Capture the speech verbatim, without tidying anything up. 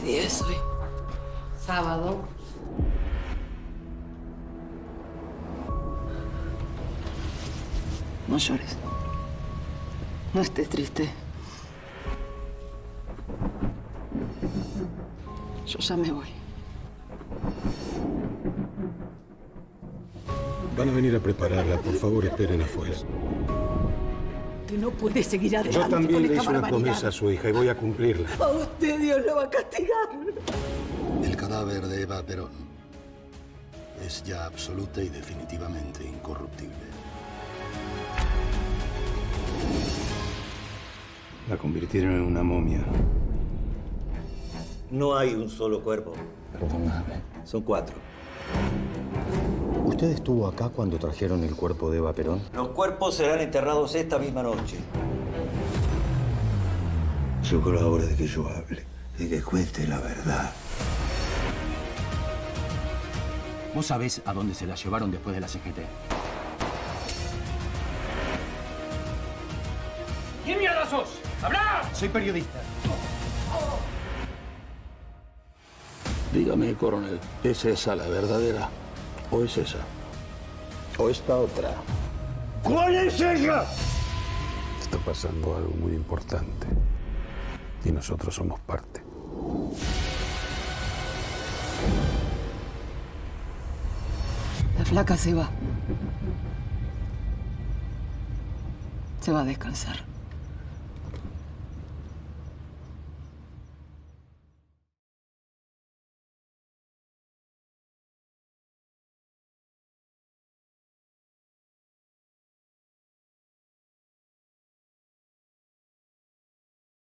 día es hoy? Sábado. No llores. No estés triste. Yo ya me voy. Van a venir a prepararla. Por favor, esperen afuera. Usted no puede seguir adelante. Yo también con le esta hice una barbaridad. promesa a su hija y voy a cumplirla. A usted Dios lo va a castigar. El cadáver de Eva Perón es ya absoluta y definitivamente incorruptible. La convirtieron en una momia. No hay un solo cuerpo. Perdóname. Son cuatro. ¿Usted estuvo acá cuando trajeron el cuerpo de Eva Perón? Los cuerpos serán enterrados esta misma noche. Llegó la hora de que yo hable y que cuente la verdad. ¿Vos sabés a dónde se la llevaron después de la C G T? ¿Quién mierda sos? ¡Habla! Soy periodista. Dígame, coronel, ¿es esa la verdadera? ¿O es esa? ¿O esta otra? ¿Cuál es ella? Está pasando algo muy importante. Y nosotros somos parte. La flaca se va. Se va a descansar.